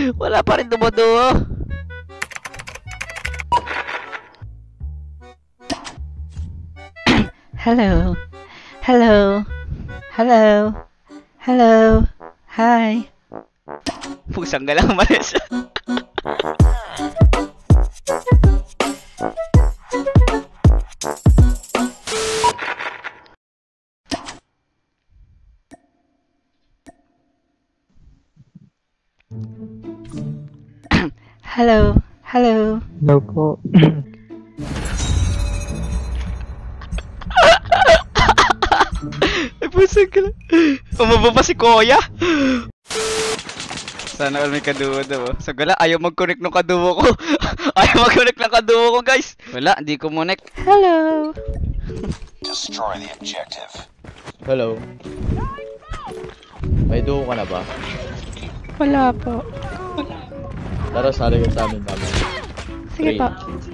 Wala pa rin dumuduo. Hello. Hello. Hello. Hello. Hi. Pusang galang malis. Hello. Hello. Hello po. Ay, pusang galang. Umaba pa si Kuya. Sana all may kaduo daw. So gala, ayaw mag-connect ng kaduo ko. Ayaw mag-connect ng kaduo ko, guys. Wala, hindi ko connect. Hello. Destroy the objective. Hello. May duo ka na ba? Wala po. Tara, sali ka sa amin, mama. Sige po.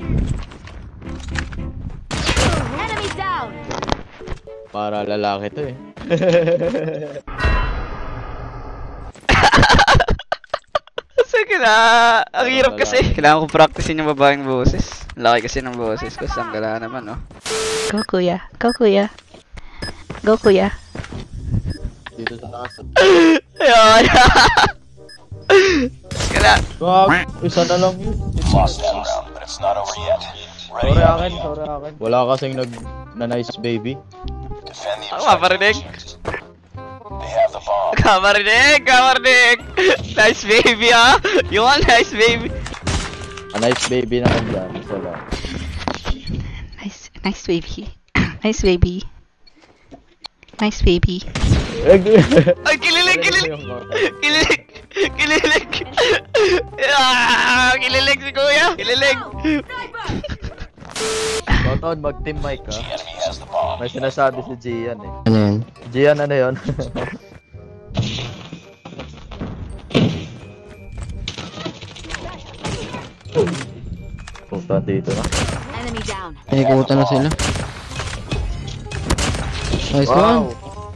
Enemy down. Para lalaki to eh. Sige na. Ang hirap kasi. Kailangan ko practicein yung babaeng boses. Laki kasi ng boses ko. Sanggala naman, oh. Go, kuya. Go, kuya. Go, kuya. Dito sa taas. Ayun. Kala. Wag! Isa na lang yun. Lost that round, but it's not over yet. Ready Sorry up. akin, sorry akin. Wala kasing na-nice baby. Defend the Kaparinig. objective. They have the bomb. Kaparinig. Nice baby, ha? You want nice baby? A nice baby naman dyan. Isa lang. Nice baby. Nice baby. Nice baby. Ay, kililig. Ah, kililig si kuya. Kililig. Toton, mag-team mic ha. The enemy has the bomb. May sinasabi si Gian eh. Ano yun? Gian, ano yun? Punta dito na. Enemy down. Pinikutan na sila. Nice one.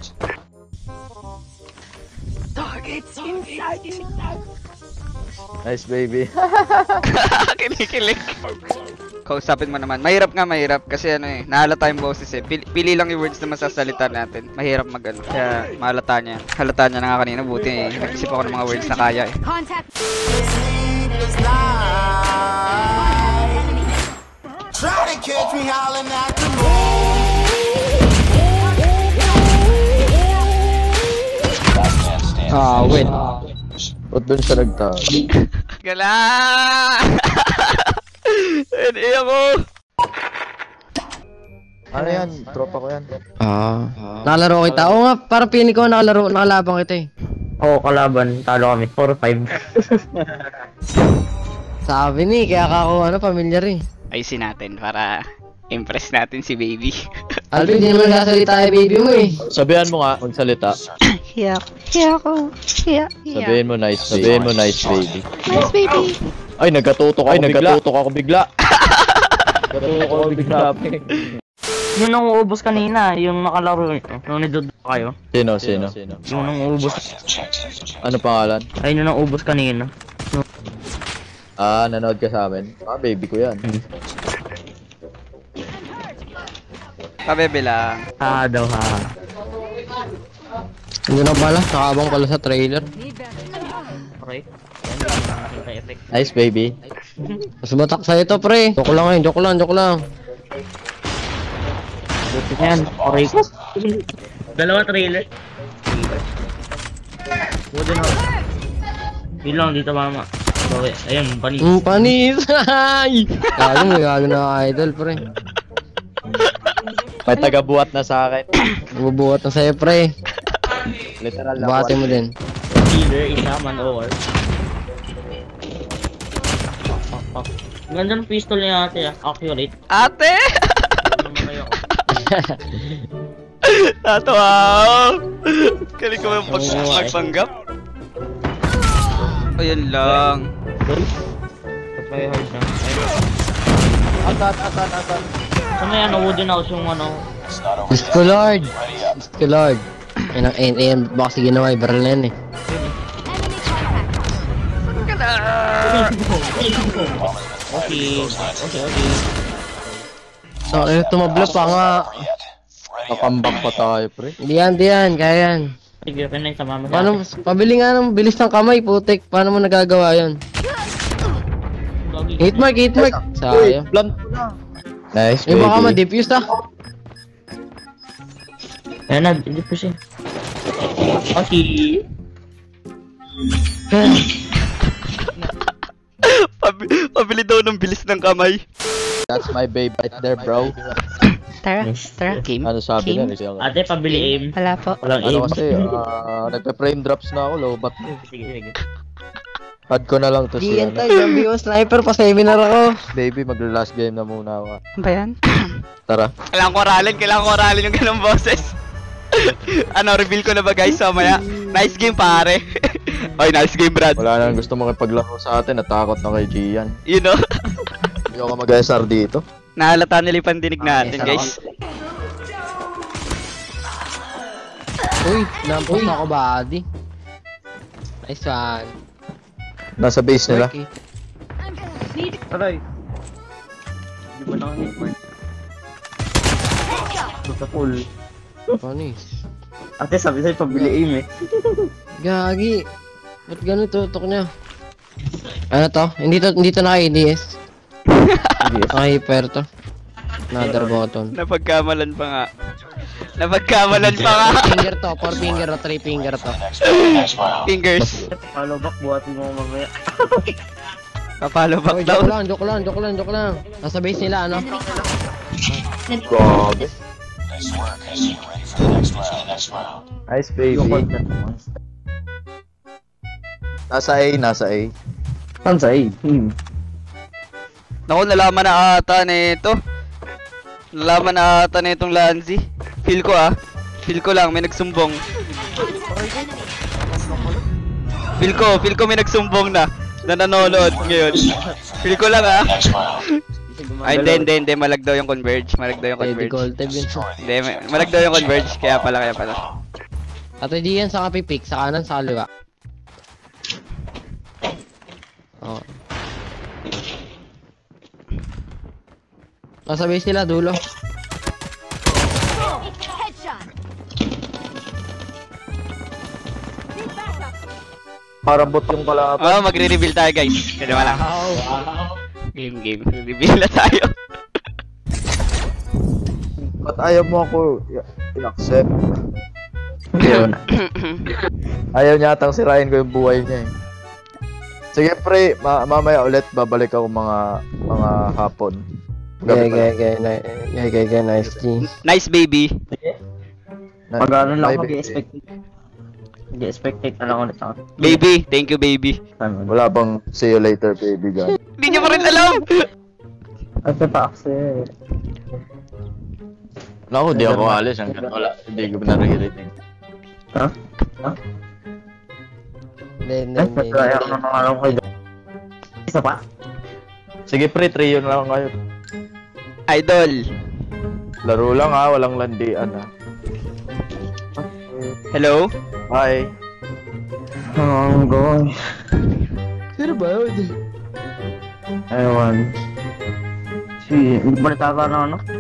Nice baby. Kinikilig. Kausapin mo naman. Mahirap kasi ano eh, nahalata yung boses eh. Pili lang yung words na masasalita natin. Mahirap mag-ano. Kaya mahalata niya. Halata niya na nga kanina. Buti eh. Nag-isip ako ng mga words na kaya eh. Contact. Try to catch me howling at the Last man standing. Win. Ba't dun siya nagtawag? Gala! Hindi ako! Ano yan? Tropa ko yan. Nakalaro kita. Oo nga, parang piling ko nakalabang kita eh. Oo, kalaban. Talo kami. 4-5. Sabi ni, kaya ako pamilyar eh. Ayusin natin para impress natin si baby. Alvin, di naman sasalita yung baby mo eh. Sabihan mo nga, magsalita. Hiya ako. Hiya. Sabihin mo nice baby. Nice baby. Ay, nagkatutok ako bigla. Nagkatutok ako bigla. Yung nanguubos kanina, yung nakalaro nung nidod kayo. Sino? Yung nanguubos. Ano pangalan? Ayun yung nanguubos kanina. Ah, nanood ka sa amin? Ah, baby ko yan. Pabebe lang. Daw ha. Hindi na pala, nakabang pala sa trailer. Okay. Nice baby. Mas batak sa'yo to pre. Joke lang. Yan, okay ko. Dalawa trailer. Wooden house. Yun lang dito mama. Okay, ayun, panis. Panis! Ay! Gago na idol pre. May taga-buhat na sa akin. Bubuhat na sa'yo pre. Literal na Buhati mo din. Dealer, isa, man over. Ganda ng pistol niya ate, accurate. Ate! Namatay ako. Tatawa ako. Galing ko yung magpanggap. Ayun lang. Ba't may hard na? Atat. Saan na yan, wooden house yung ano? It's not over Diyos yet. ko Lord! Ready up. Diyos ko Lord! Ayun, baka sige naman, barrel na yan eh. Enemy contact. Ka na. Okay. So, tumabla pa nga. Yet. Ready up. Nakambak pa tayo, pre. Di yan, kaya yan. Sige, okay na yung sama mo. Paano, pabili nga ng bilis ng kamay, putik. Paano mo nagagawa yun? Hit mark. Sayang. Plant ko na. Nice, Eh, baby. baka ma-defuse ah. Ayan na, hindi po siya. Okay. Pabili daw ng bilis ng kamay. That's my baby right there, bro. Tara, game. Ano sabi Game? niya? Ate, pabili aim. Wala po. Walang aim. Ano kasi, nagpe-frame drops na ako, low bat. Sige. Add ko na lang to Di si yan ano. tayo, yung sniper pa seminar ako. Baby, magla-last game na muna ako. Ano ba yan? Tara. Kailangan ko aralin yung ganong boses. Ano, reveal ko na ba guys mamaya? Nice game pare. Oy, nice game Brad. Wala nang gusto makipaglaro sa atin, natakot na kay Gian. You know? Hindi ako mag-SR dito. Nahalata nila yung pandinig natin guys. Uy, nampos ako body. Nice one. Nasa base nila. Okay. Aray. Hindi ba naka-hit mark? Basta full. Panis. Ate, sabi sa'yo pabili aim eh. Gagi. Ba't ganun tutok niya? Ano to? Hindi to naka-ADS. Naka-hyper to. Another button. Napagkamalan pa nga. Napagkamalan pa nga. Finger to, 4 finger o 3 finger to. Next round. Fingers. Follow back, buhatin mo mamaya. Papalo back Oy, daw. joke lang. Nasa base nila, ano? Grabe. Nice work. Ready for the next round. Nice, baby. Nasa A. Saan sa aim? Naku, nalaman na ata nito. Nalaman na ata na itong Lanzi. Feel ko lang, may nagsumbong. Feel ko may nagsumbong na nanonood ngayon. Feel ko lang ah. Next round. Ay, hindi, malag daw yung converge. Pwede gold tab yun. Hindi, malag daw yung converge, kaya pala. At hindi yan sa kapipik, sa kanan, sa kaliwa. Oh. Nasa base nila, dulo. Headshot. Parabot yung kalaban. Oh, magre-reveal tayo guys. Kaya wala. Game. Reveal na tayo. Ba't ayaw mo ako i-accept? Ayaw niya atang sirain ko yung buhay niya eh. Sige pre, mamaya ulit babalik ako mga hapon. Okay, nice G. Nice baby. Pag-ano lang Bye, ako, baby. mag-expectate na lang ulit ako. Baby, thank you baby. Wala bang see you later baby gan. Hindi niyo pa rin alam. Ate pa kasi. Naku, di ako alis hanggang wala. Hindi ko naririnig. Ha? Hindi. Kaya ako na pangalan ko kayo. Isa pa? Sige pre, trio na lang kayo. Idol. Laro lang ha, walang landian ha. Hello? Bye. I'm going. Sino ba yun? Ewan. Si, balita ka na ano?